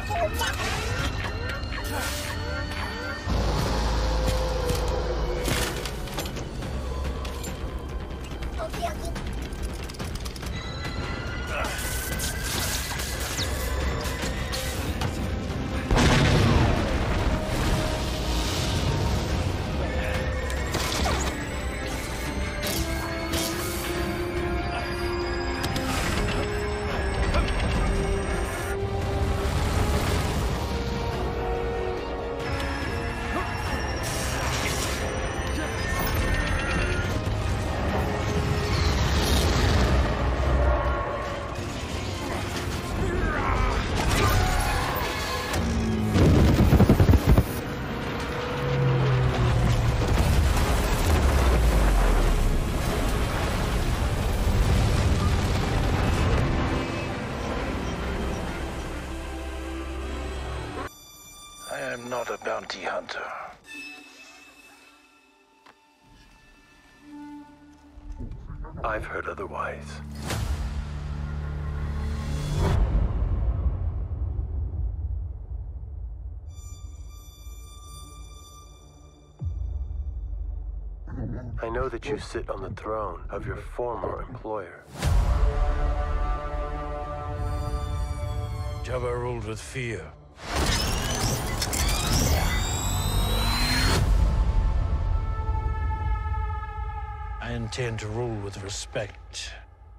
I am not a bounty hunter. I've heard otherwise. I know that you sit on the throne of your former employer. Jabba ruled with fear. I intend to rule with respect.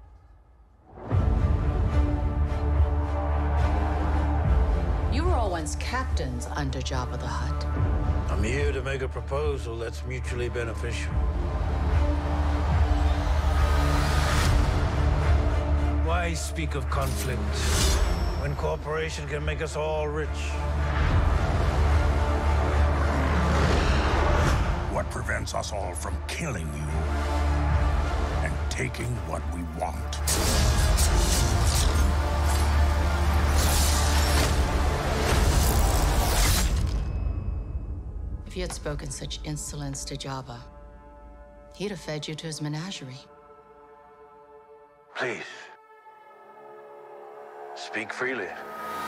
You were all once captains under Jabba the Hutt. I'm here to make a proposal that's mutually beneficial. Why speak of conflict when cooperation can make us all rich? What prevents us all from killing you and taking what we want? If you had spoken such insolence to Jabba, he'd have fed you to his menagerie. Please, speak freely.